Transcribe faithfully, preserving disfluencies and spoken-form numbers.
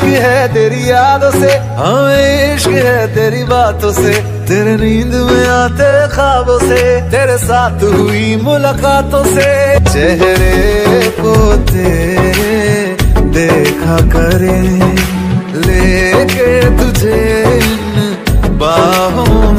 है तेरी यादों से, हमें इश्क है तेरी बातों से, तेरे नींद में आते ख्वाबों से, तेरे साथ हुई मुलाकातों से। चेहरे को तेरे देखा करे, लेके तुझे इन बाहों